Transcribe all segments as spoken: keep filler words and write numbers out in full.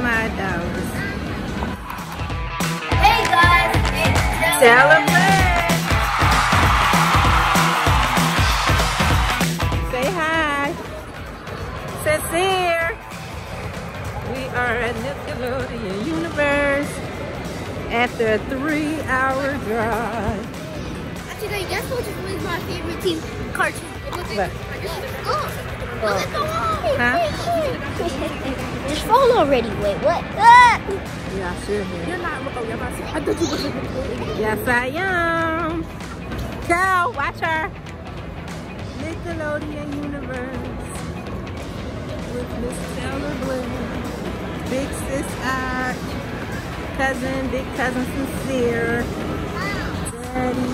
my dollars. Hey guys, it's Celebrate! Say hi. Sincere. We are at Nickelodeon Universe after a three-hour drive. Actually, guess what was my favorite team cartoon? What? Oh, Oh. Huh? It's full already. Wait, what? Ah! Yeah, sure. You're not. Oh, you're not. I thought you were. Yes, I am. Go, watch her. Nickelodeon Universe with Miss Taylor Blair, Big Sis Arch, cousin, big cousin Sincere, Daddy,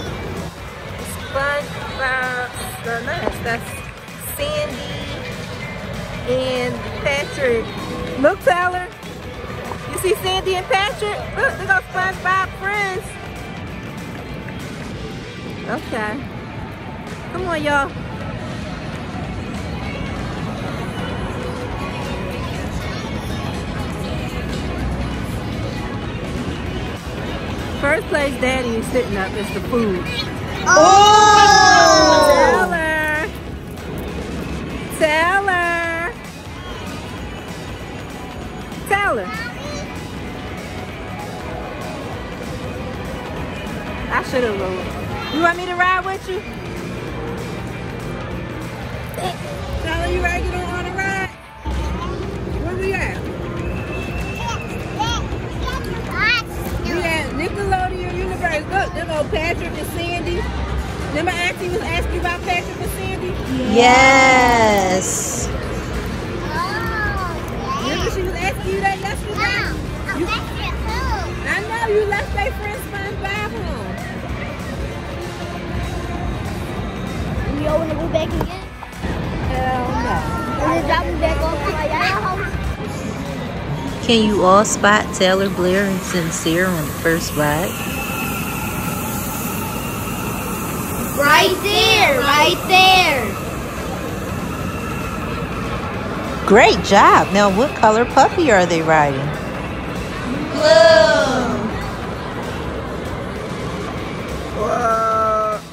SpongeBob, no, no, that's, that's Sandy, and Patrick. Look, Taylor. You see Sandy and Patrick? Look, look at SpongeBob friends. Okay. Come on, y'all. First place Daddy is sitting up is the food. Oh! Taylor! Taylor! Taylor! I should have rode. You want me to ride with you? Taylor, you ready to get on the ride? Where we at? We at Nickelodeon Universe. Look, there go Patrick and Sandy. Remember Auntie was asking about Patrick and Sandy? Yes. Remember she was asking you that yesterday? You, I know you left their friend SpongeBob home. You all want to go back again? Hell no. And then drop me back off to my yaya house? Can you all spot Taylor Blair and Sincere on the first ride? Right there, right there. Great job. Now, what color puppy are they riding? Blue. Whoa.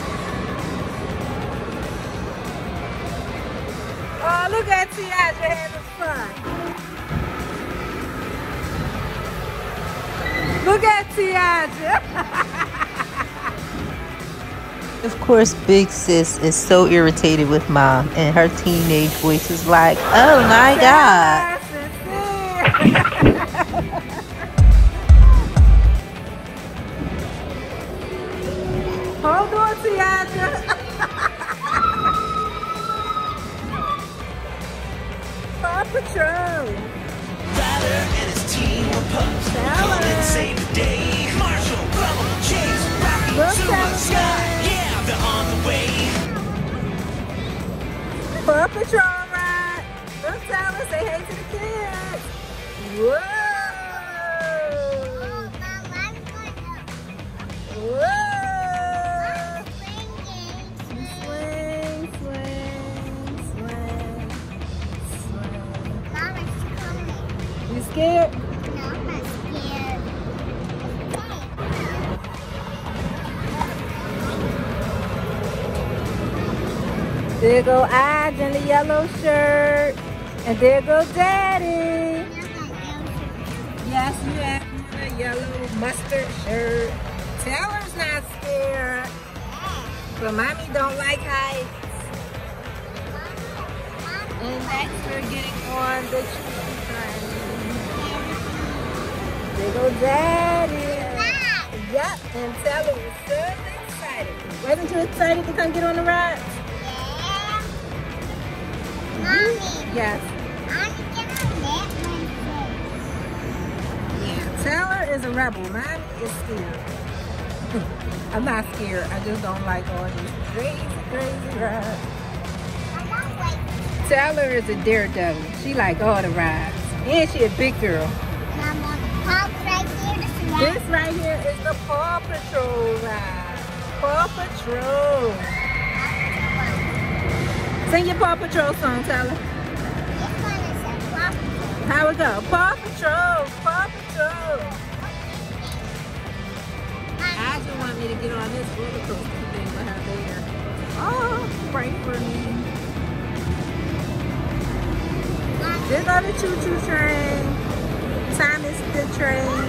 Oh, look at Tiaja having fun. Look at Tiaja. Of course, Big Sis is so irritated with Mom, and her teenage voice is like, oh my God. Hold on, Tiaja. Paw Patrol. Ryder and his team of pups come and save the day. Marshall, Bubble, Chase, Rocky, Look, Super Tyler. Sky. Yeah, they're on the way. Paw Patrol ride. Look, Tyler, say hey to the kids. Whoa. Whoa. Swing, swing, swing, swing. You scared? There go Aj in the yellow shirt. And there go Daddy. Yes, you have a yellow mustard shirt. Taylor's not scared. But Mommy don't like heights. And next we're getting on the tree train. There go Daddy. Yep, and Taylor was so excited. Wasn't you excited to come get on the ride? Mommy, Yes. I can get on that one Yeah. Taylor is a rebel. Mine is scared. I'm not scared. I just don't like all these crazy, crazy rides. Taylor is a daredevil. She like all the rides. And she a big girl. And I'm on the pump right here. This is right. This right here is the Paw Patrol ride. Paw Patrol. Sing your Paw Patrol song, Taylor. This one is a pump. How it go? Paw Patrol, Paw Patrol. I just want me to get on this roller coaster thing with her there. Oh, pray for me. There go the choo-choo train. Thomas the train.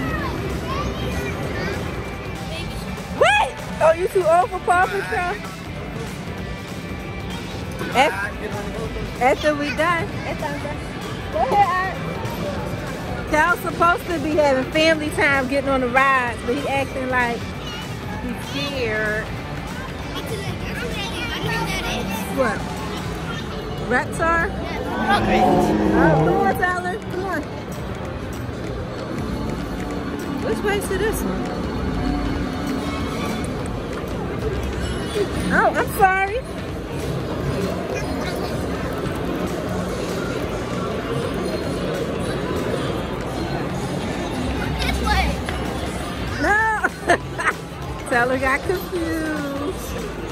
Wait! Oh, you too old for Paw Patrol? After, after we done. After I'm done. Go ahead, Art. Cal's supposed to be having family time getting on the rides, but he acting like he's scared. What? Reptar? Okay. Oh, come on, Tyler. Come on. Which way's to this one? Oh, I'm sorry. No! Tyler got confused.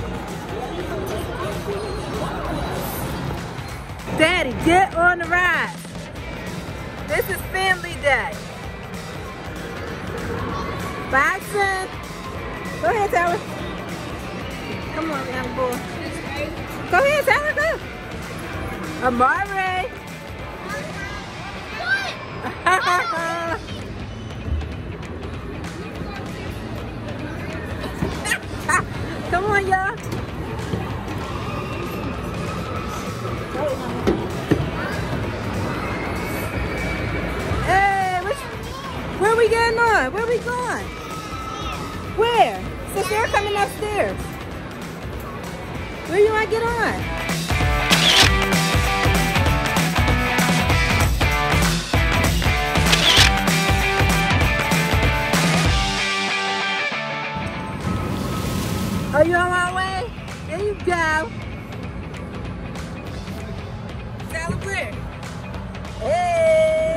Daddy, get on the ride. This is family day. Bye, son. Go ahead, Tyler. Come on, young boy. Go ahead, Tyler, go. Amari. Come on, y'all. Hey, which, where are we getting on? Where are we going? Where? So they're coming upstairs. Where you want to get on? Are you on my way? There you go. Celebrate. Hey.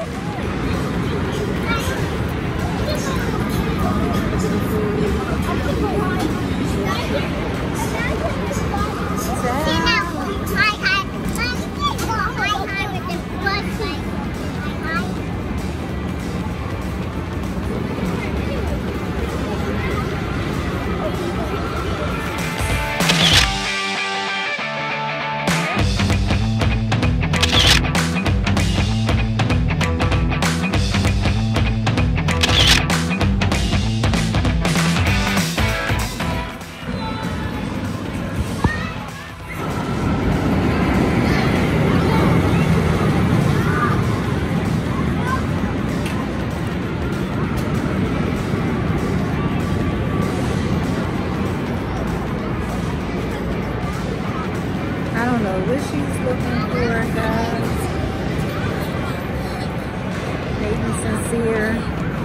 I don't know what she's looking for, guys. Maybe sincere.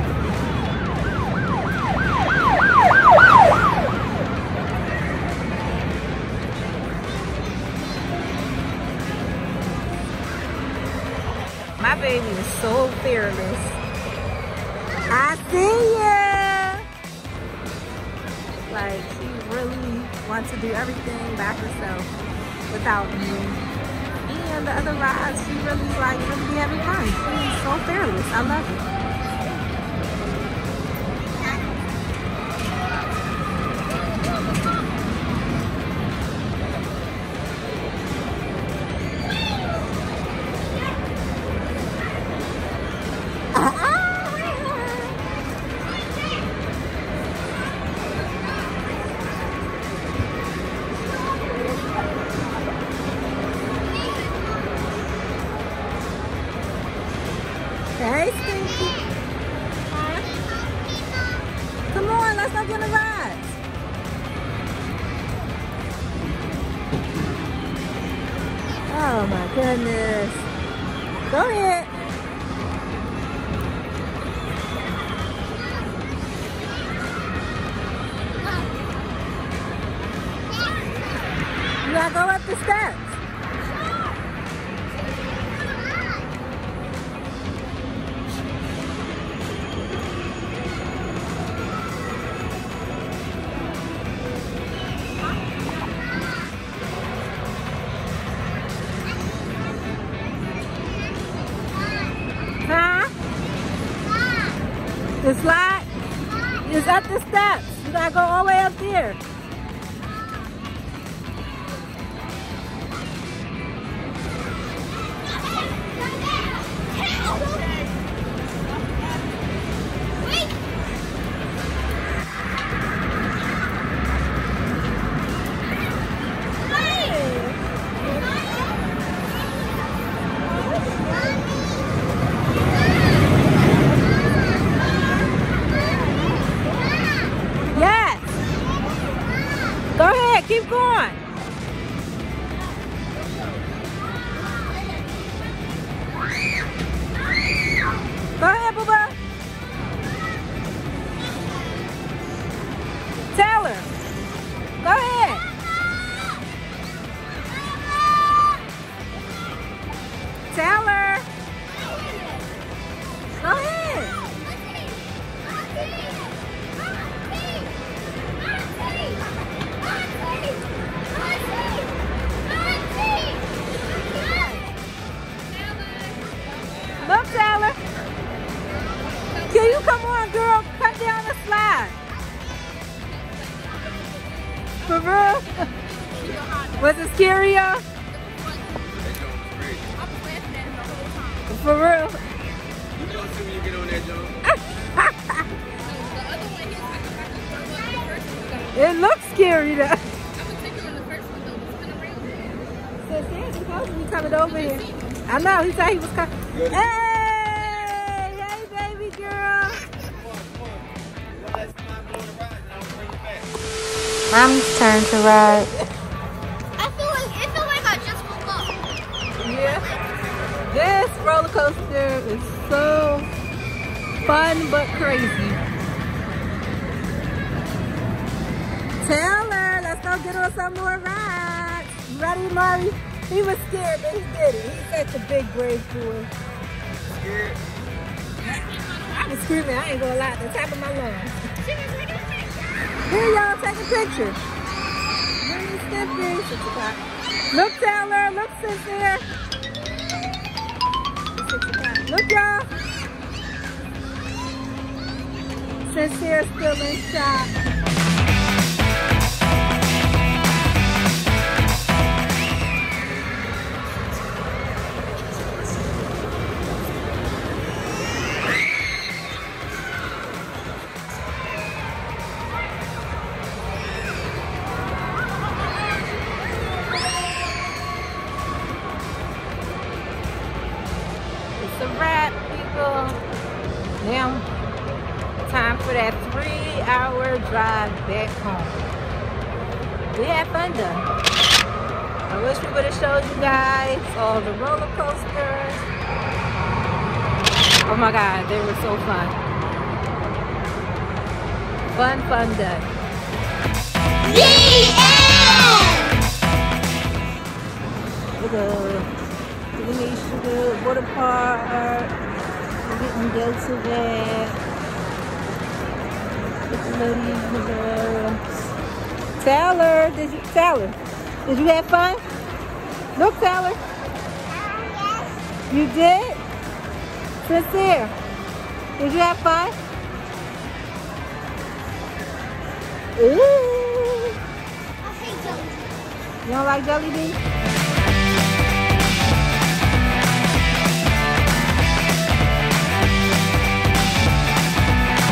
My baby is so fearless. I see ya. Like, she really wants to do everything by herself. Without me. And the other rides, she really like really be having fun. She's so fearless. I love it. Hey, Stinky. Huh? Come on, let's go get a ride. Oh my goodness. Go ahead. You gotta go up the steps. The slide is up the steps. You gotta go all the way up there. Go ahead, keep going. Go ahead, Booba. Taylor, go ahead. Taylor, go ahead. Look, Taylor. Can you come on, girl? Come down the slide. For real? Was it scary, y'all? For real? You don't see when you get on that jump. It looks scary, though. I'm gonna take you on the first one, though. Spin around. So Sam's supposed to be coming over here. I know, he said he was coming. Hey! Hey, baby girl! Mommy's turn to ride. I feel like it feel like I just woke up. Yeah. This roller coaster is so fun but crazy. Taylor, let's go get on some more rides. You ready, Mari? He was scared, but he did it. He's such a big, brave boy. Scared? I was screaming, I ain't gonna lie, at the top of my lungs. Here, y'all, take a picture. Really stiffy. Look, Taylor, look, Sincere. Look, y'all. Sincere's still in shock. It's a wrap, people. Now, time for that three-hour drive back home. We had fun though. I wish we would have showed you guys all the roller coasters. Oh my God, they were so fun. Fun, fun day. The Look at the Sugar Water Park. We're getting go to that. Taylor, did you Taylor? Did you have fun? Look, Taylor. You did? Sincere. Did you have fun? Ooh. I hate jelly. You don't like jelly beans?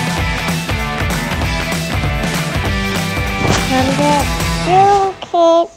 Little kid.